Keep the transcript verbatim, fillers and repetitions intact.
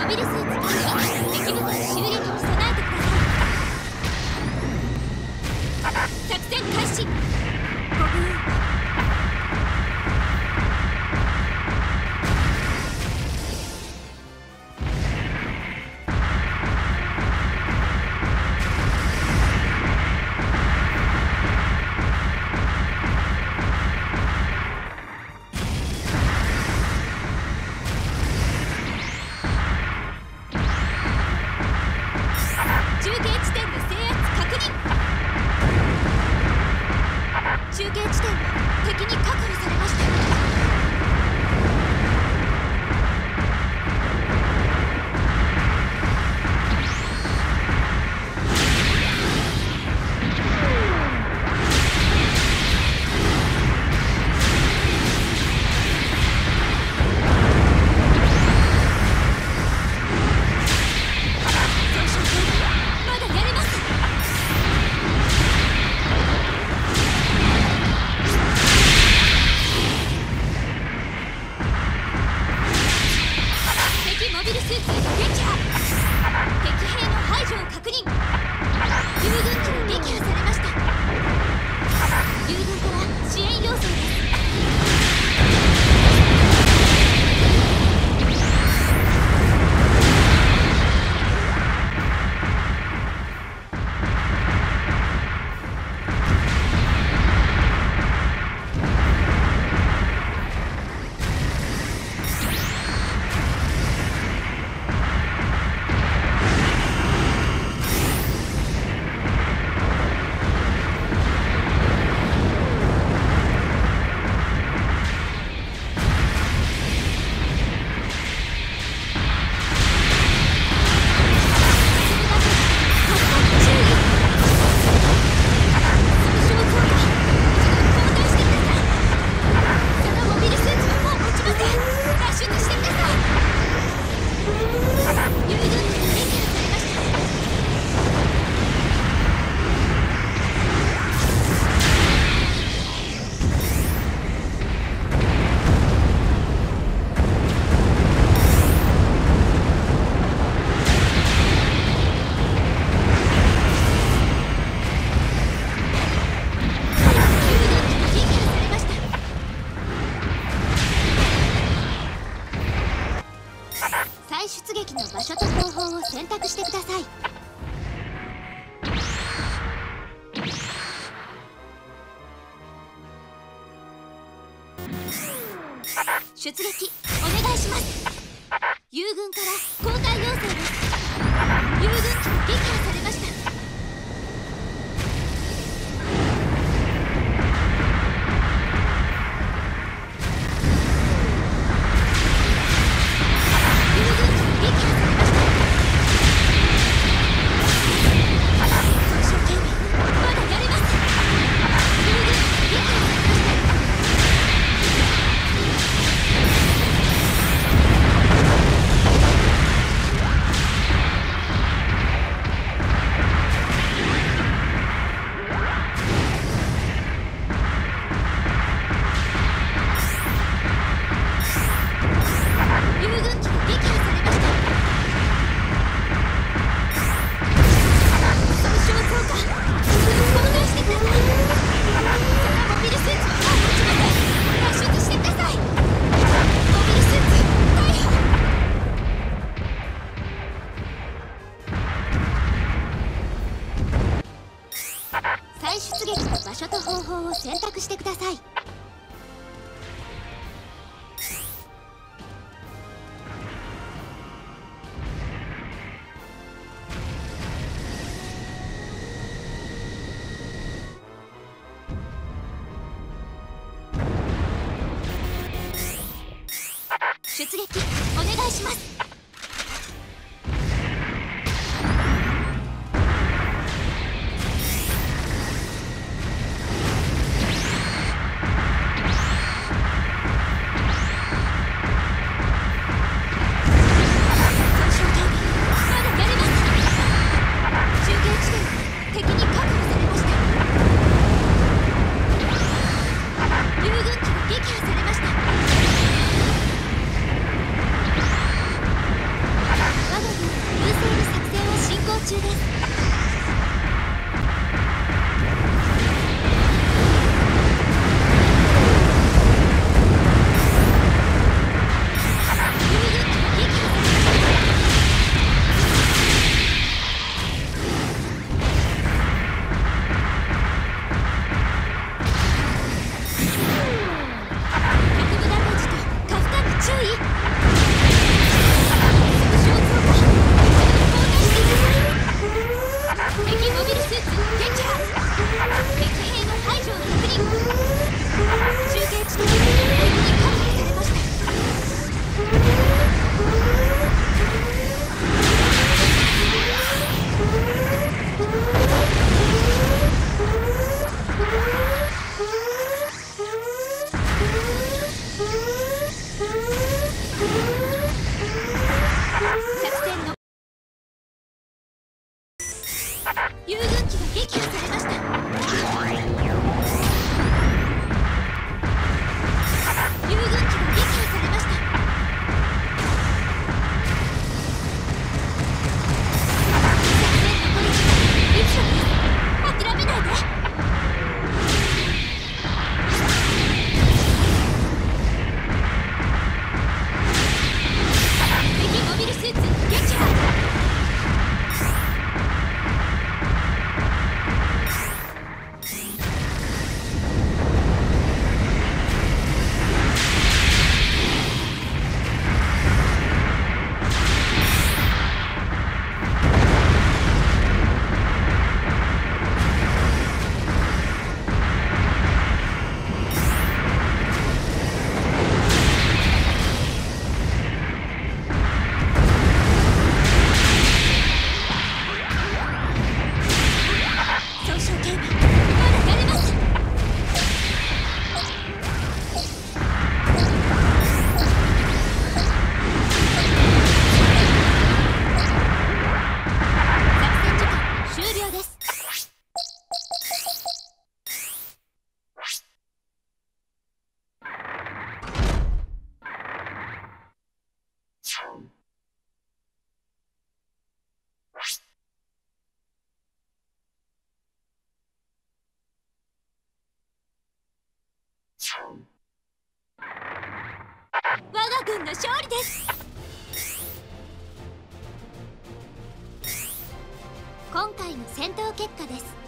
モビルスーツ完了。敵部隊修理に備えてください。作戦開始。ごぶん。中継地点は敵に確保されました。出撃の場所と方法を選択してください。出撃お願いします。友軍から交代要請です。友軍機が撃破されました。再出撃の場所と方法を選択してください。出撃お願いします。友軍機が撃破されました。 破されました。遊軍機が撃破されました。諦めないで。敵モビルスーツ撃破。我が軍の勝利です。今回の戦闘結果です。